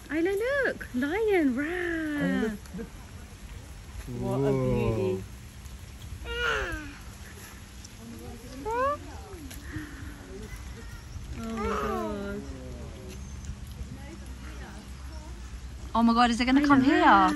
Isla, look! Lion! Rah! What a beauty. Oh my god, is it going to come here? Wow.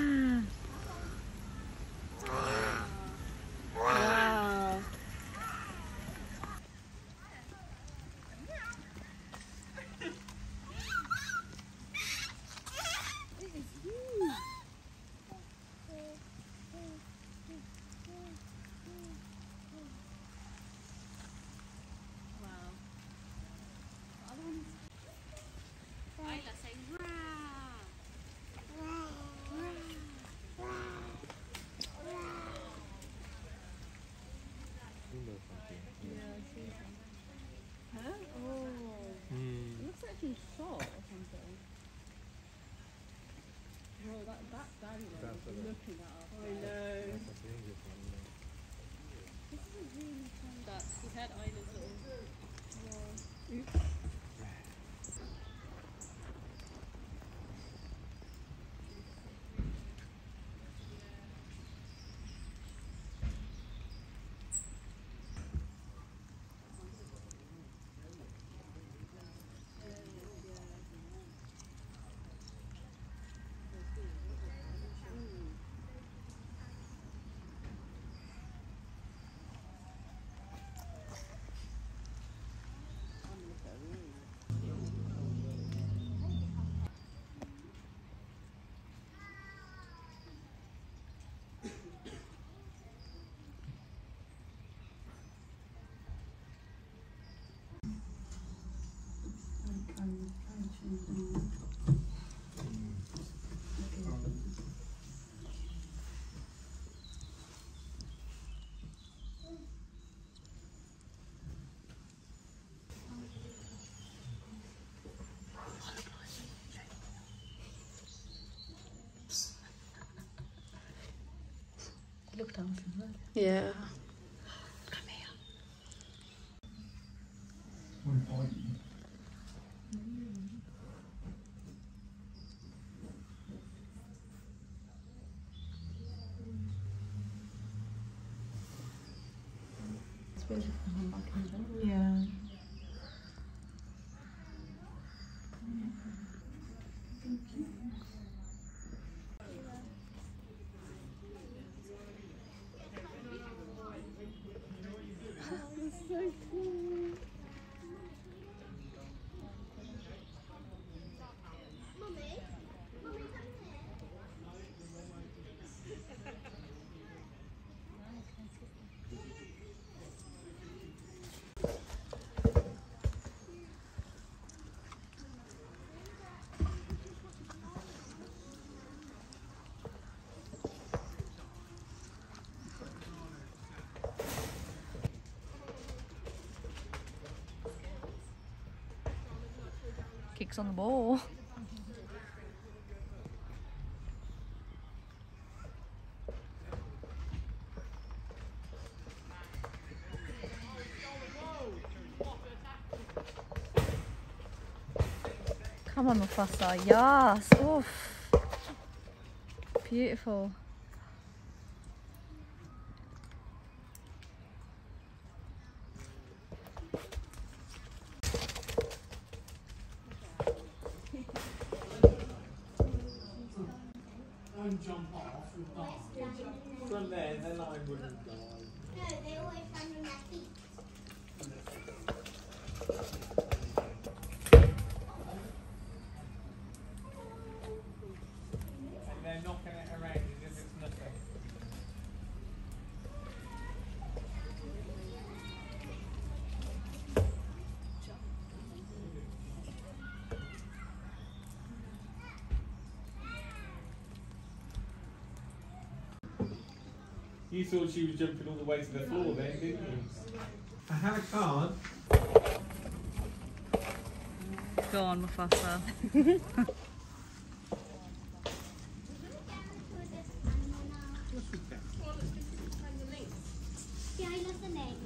Shot or something. Bro, that dangerous. Looking at us. I know. This is really fun. That he had Isla's little. Yeah. Oops. Look down from there. Yeah. Come here. It's really fun back in there. Yeah. Kicks on the ball. Come on, Mufasa. Yes. Oof. Beautiful. Jump off and die. From there, then I wouldn't die. No, they always land on their feet. And they're knocking it around as if it's nothing. You thought she was jumping all the way to the floor then, didn't you? I had a card. Go on, Mufasa. Yeah, I love the name.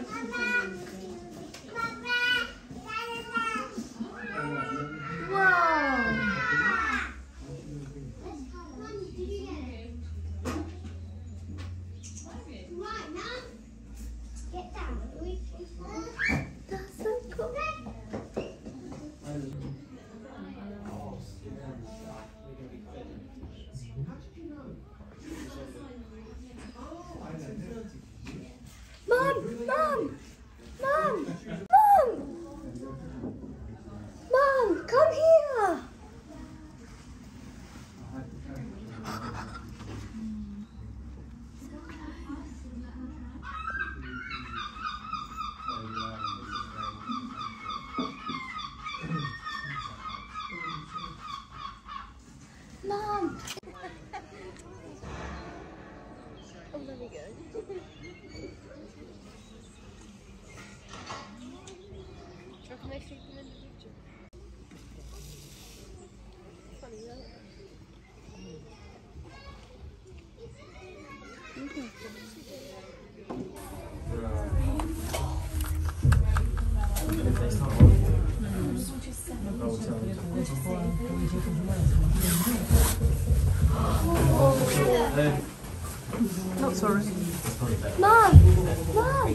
Not sorry. Mom! Mom!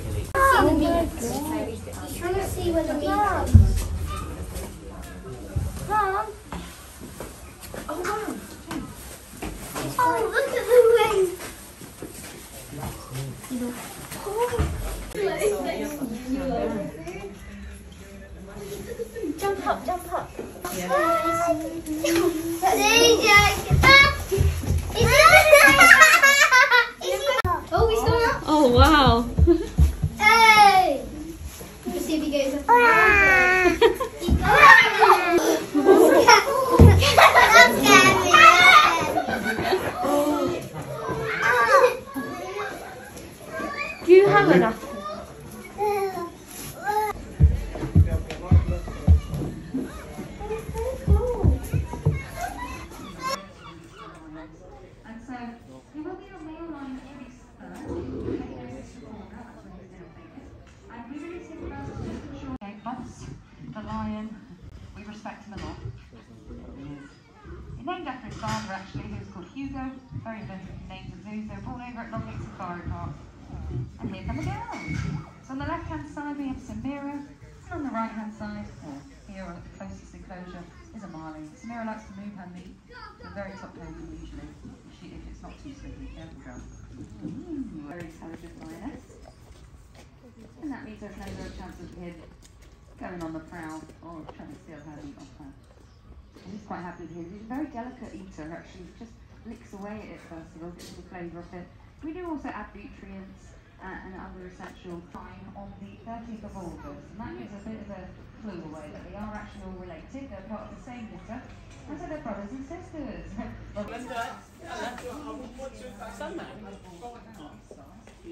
He's trying to see where the meat is. Mom! Oh, wow. Oh, look at the wings! Jump up, jump up. Oh, he's going up. Oh wow. Hey! Let's see if he goes up. Do you have enough? The lion, we respect him a lot. He's named after his father actually, who was called Hugo, very inventive names of zoos. They were born over at Longleat Safari Park. And here come the girls. So on the left hand side we have Samira, and on the right hand side, or here on the closest enclosure, is Armari. Samira likes to move her meat to the very top table usually, if it's not too slippy. Careful girl. Very intelligent lioness. And that means there's never a chance of him going on the prowl or trying to steal her meat off her. He's quite happy with him. He's a very delicate eater actually. He just licks away at it first of all, gets the flavour of it. We do also add nutrients and other essential time on the 30th of August. And that gives a bit of a clue away that they are actually all related. They're part of the same litter. And so they're brothers and sisters.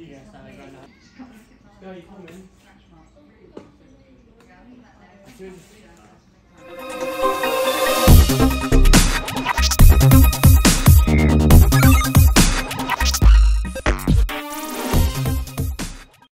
No, you come in.